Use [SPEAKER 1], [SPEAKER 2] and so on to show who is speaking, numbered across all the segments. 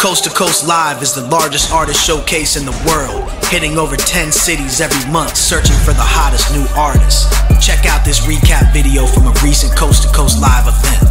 [SPEAKER 1] Coast to Coast Live is the largest artist showcase in the world, hitting over 10 cities every month, searching for the hottest new artists. Check out this recap video from a recent Coast to Coast Live event.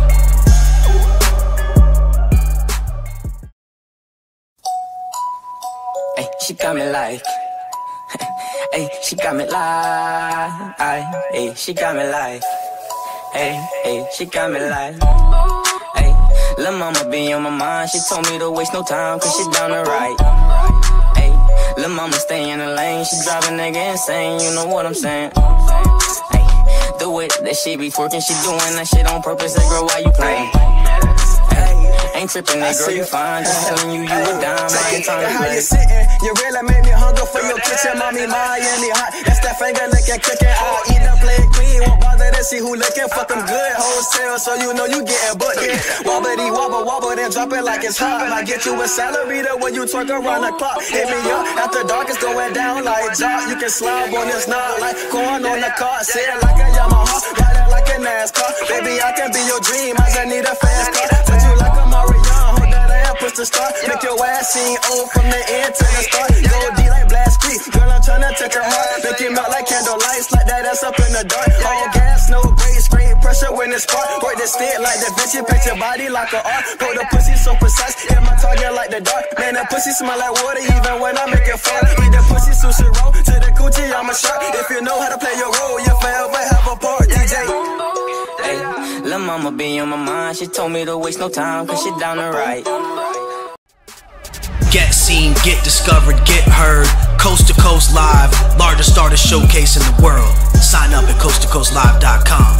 [SPEAKER 2] Hey, she got me like, hey, she got me like, hey, she got me like, hey, she got me like. Lil' mama be on my mind, she told me to waste no time, cause she down the right. Ayy, lil' mama stay in the lane, she drive a nigga insane, you know what I'm saying. Ayy, the way that she be twerking, she doing that shit on purpose, hey girl, why you playing? Ain't tripping, that girl, you fine, just telling you a dime, I ain't trying to play.
[SPEAKER 3] You really made me hunger for your kitchen, mommy, my and the hot. That's that finger licking, cooking, I'll eat the plate clean, won't bother to see who licking, fuck them good, wholesale, so you know you getting booked, yeah. Wobbity wobble, wobble, then drop it like it's hot. I get you a salary to when you twerk around the clock. Hit me up, after dark it's going down like job. You can slob on this knot like corn on the car. Say it like a Yamaha, ride it like a NASCAR. Baby, I can be your dream, I just need a fast car. Touch you like a Marion, hold that ass, push the start. Make your ass sing O from the end to the start. Go D like Blast Street, girl, I'm tryna touch her heart. Make it melt like candle lights, like that ass up in the dark. All gas, no brakes, straight pressure when it's spark. Work the stick like Dxvice, paint your body like an art. Put the pussy so precise, hit my target like the dark. Man, the pussy smell like water even when I make it fall. Eat the pussy sushi roll, to the coochie I'm a shark. If you know how to play your role, you forever have a part, DJ.
[SPEAKER 2] Hey, lil' mama be on my mind, she told me to waste no time, cause she down the right.
[SPEAKER 1] Get seen, get discovered, get heard. Coast to Coast Live, largest artist showcase in the world. Sign up at coasttocoastlive.com.